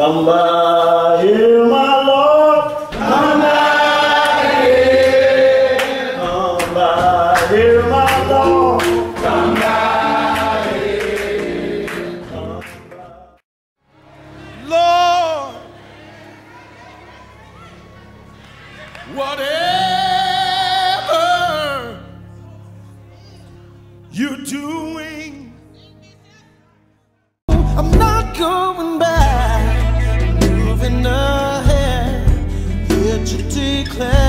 Come by here, my Lord. Come by here. Come by here, my Lord. Come by here. Come by. Lord, whatever you're doing, I'm not going back, moving ahead, here to declare